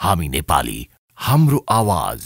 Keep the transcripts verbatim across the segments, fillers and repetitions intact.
हामी नेपाली, हाम्रो आवाज।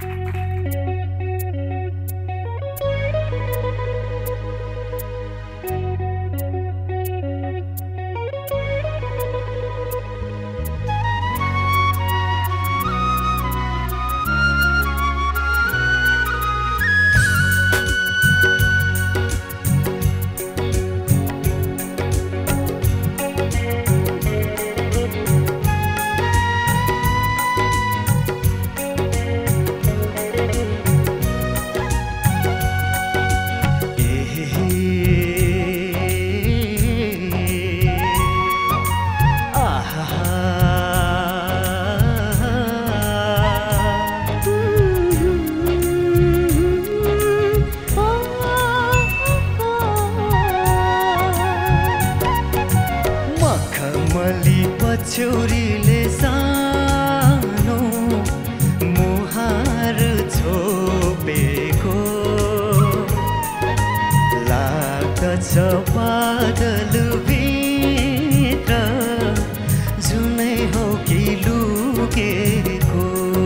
छुरीले सानो मुहार छोपेको लाग्दछ बादल भित्र जुनै हो कि लुकेको।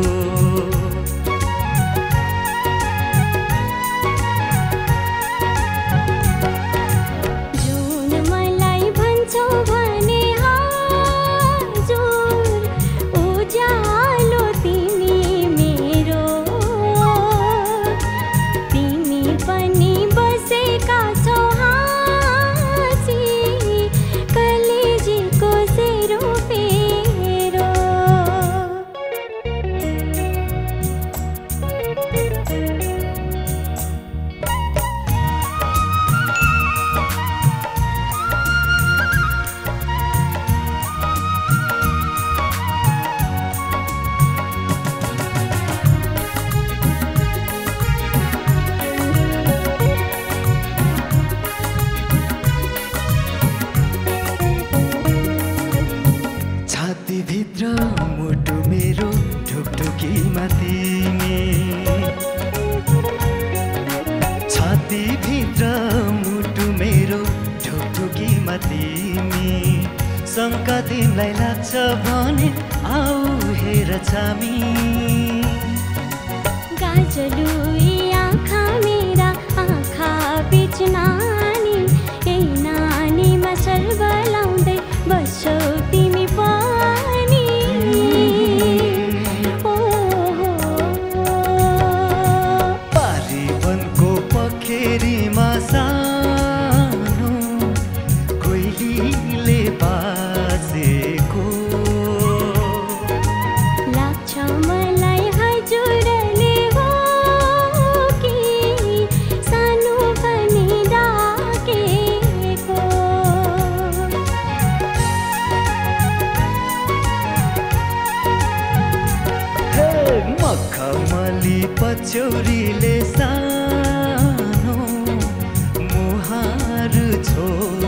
जुन मलाई भन्छौ भने भित्र मुटु मेरो ढुकढुकीमा तिमी, छाती भित्र मुटु मेरो ढुकढुकीमा तिमी। शङ्का तिमीलाई लाग्छ भने आऊ हेर छामी। गाजलुई आँखा मेरा आँखा बिच नानी, यही नानीमा सर्बलाउँदै बस्छौ तिमी पनि। पारीवनको पखेरीमा सानो कोइलीले बाजेको लाग्छ मलाई हजुरले हो कि सानो पनि डाकेको। मखमली पछौरीले सानो मुहार छो